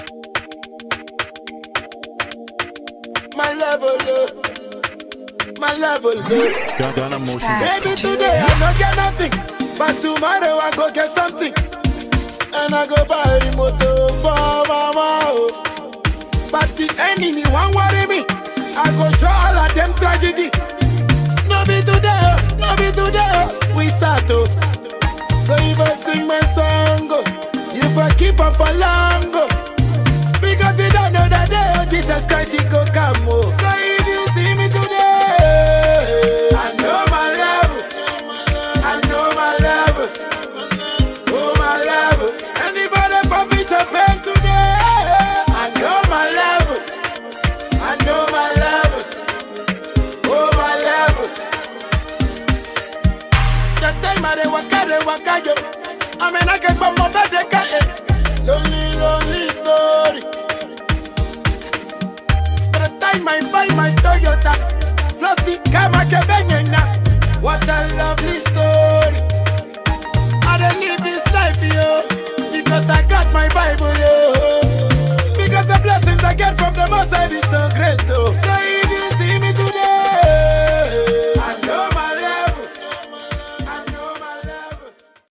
My level low, my level low. Ghana motion. Baby, today I don't get nothing, but tomorrow I go get something. And I go buy a motor for mama. Oh. But the enemy won't worry me. I go show all of them tragedy. No be today, no be today. We start to. So if I sing my song, if I keep up for long, because you don't know that day, oh Jesus Christ, he go come. Oh. So if you see me today, I know my level, I know my level, oh my level. Anybody publish a pen today, I know my level, I know my level, oh my level. The time I waka yo, I mean I can put my bed lonely, lonely story. By the time I buy my Toyota, Flossy Kama Kebenyena. What a lovely story. I don't live this life, yo, because I got my Bible, yo. Because the blessings I get from the Most High is so great, though. So